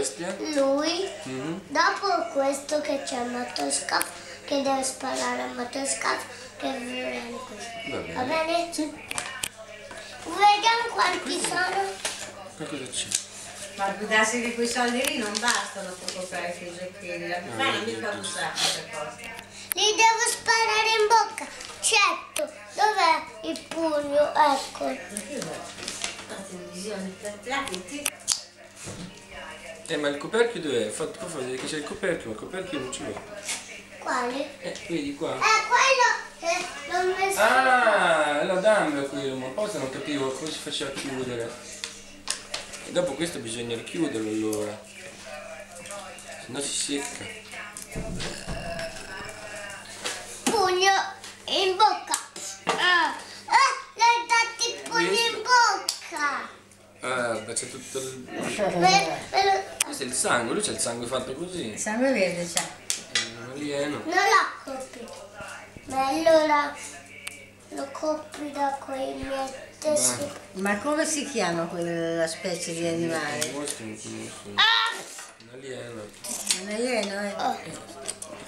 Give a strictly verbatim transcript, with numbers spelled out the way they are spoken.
bestia? Lui, Mm-hmm. dopo questo che c'è il motoscafo, che deve sparare al motoscafo, che viene qui. Va bene. Va bene? Sì. Vediamo quanti sono. Ma cosa c'è? Ma darsi che quei soldi lì non bastano per comprare i giochini, la bufala mica un sacco per cosa. Li devo sparare in bocca. Certo, dov'è il pugno? Ecco. La televisione, la ti Eh, ma il coperchio dov'è? Fatto fa vedere che c'è il coperchio, ma il coperchio non ce l'ho. Quale? Eh, vedi qua. Eh, quello che l'ho messo. Ah, la dammelo quello, ma poi non capivo come si faceva a chiudere. E dopo questo bisogna richiuderlo allora. Se no si secca. Pugno in bocca. Ah, ah, l'hai dato il pugno in bocca. Ah, c'è tutto il... Me- me lo- Questo è il sangue, lui c'ha il sangue fatto Il così. sangue verde c'è. È un alieno. Non l'ha coprito. Ma allora lo copri da quei miei tessuti. Ma come si chiama quella specie di animale? Un mostro, un mostro. Ah! Un alieno. Un alieno, eh? Oh.